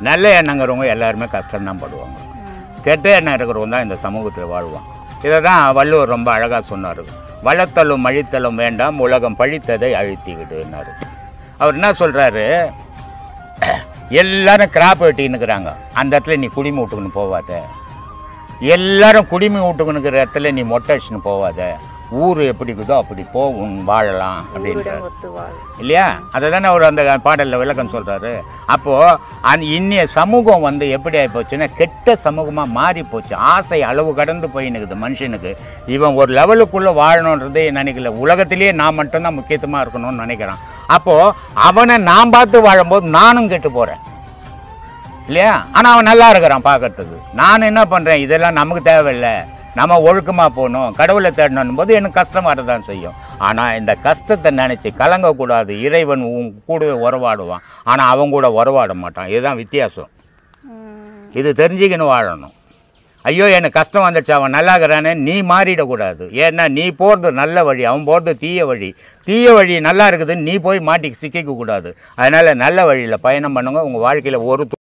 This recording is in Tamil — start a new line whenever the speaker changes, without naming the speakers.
நல்ல எண்ணங்கிறவங்க எல்லாருமே கஷ்டம்தான் படுவாங்க. கெட்ட எண்ணம் இருக்கிறவங்க தான் இந்த சமூகத்தில் வாழ்வாங்க. இதை தான் வள்ளுவர் ரொம்ப அழகாக சொன்னார். வளர்த்தலும் அழித்தலும் வேண்டாம், உலகம் பழித்ததை அழித்திக்கிட்டுன்னாரு. அவர் என்ன சொல்கிறாரு, எல்லாரும் கிராப் வெட்டின்னுக்கிறாங்க, அந்த இடத்துல நீ குடிமை விட்டுக்குன்னு போவாத. எல்லாரும் குடிமை விட்டுக்குன்னுக்கிற இடத்துல நீ மொட்டை அடிச்சுன்னு போவாத. ஊர் எப்படி இருக்குதோ அப்படி போ, உன் வாழலாம் அப்படின்றார் இல்லையா? அதை தானே அவர் அந்த பாடலில் விளக்கம் சொல்கிறாரு. அப்போது இன்னைய சமூகம் வந்து எப்படி ஆகிப்போச்சுன்னா கெட்ட சமூகமாக மாறி போச்சு. ஆசை அளவு கடந்து போயின்னுக்குது மனுஷனுக்கு. இவன் ஒரு லெவலுக்குள்ளே வாழணுன்றதே நினைக்கல. உலகத்திலேயே நான் மட்டும்தான் முக்கியத்துவமாக இருக்கணும்னு நினைக்கிறான். அப்போது அவனை நான் பார்த்து வாழும்போது நானும் கெட்டு போகிறேன் இல்லையா? ஆனால் அவன் நல்லா இருக்கிறான் பார்க்கறதுக்கு. நான் என்ன பண்ணுறேன், இதெல்லாம் நமக்கு தேவையில்லை, நம்ம ஒழுக்கமாக போகணும், கடவுளை தேடணும் போது எனக்கு கஷ்டம் வரதான் செய்யும். ஆனால் இந்த கஷ்டத்தை நினச்சி கலங்கக்கூடாது. இறைவன் கூடவே உறவாடுவான், ஆனால் அவன் கூட உறவாட மாட்டான். இதுதான் வித்தியாசம். இது தெரிஞ்சுக்கின்னு வாழணும். ஐயோ எனக்கு கஷ்டம் வந்துடுச்சு, அவன் நல்லாகிறானே நீ மாறிடக்கூடாது. ஏன்னா நீ போகிறது நல்ல வழி, அவன் போகிறது தீய வழி. தீய வழி நல்லா இருக்குதுன்னு நீ போய் மாட்டி சிக்கிக்க கூடாது. அதனால் நல்ல வழியில் பயணம் பண்ணுங்க. உங்கள் வாழ்க்கையில் ஒரு